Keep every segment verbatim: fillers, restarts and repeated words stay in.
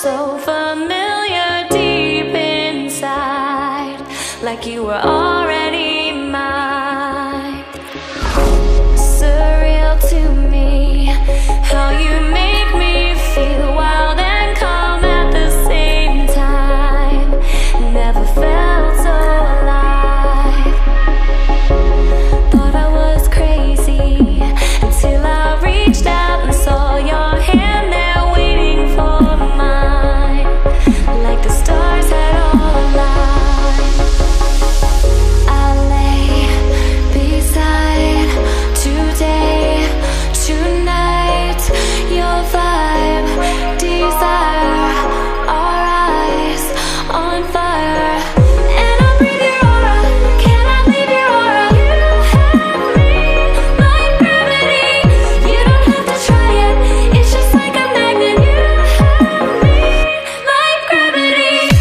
so familiar deep inside, like you were already mine. Surreal to me, how you make me feel wild and calm at the same time. Never felt so alive. Thought I was crazy until I reached out and saw your hand there waiting for mine, like the stars had all aligned. I lay beside today, tonight, your vibe, desire, our eyes on fire. And I breathe your aura, cannot leave your aura. You have me like gravity. You don't have to try it, it's just like a magnet. You have me like gravity.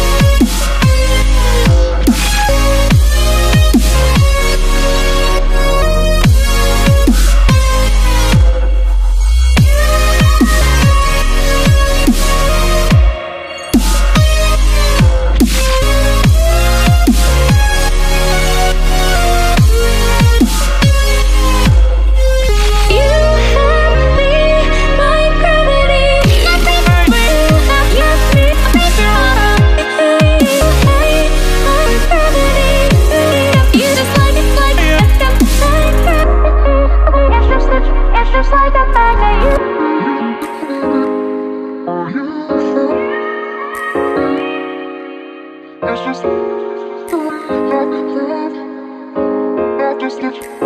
You have me like gravity. You have me like gravity. You just like it, like it, it's just, it's just like a magnet. It's just, I just,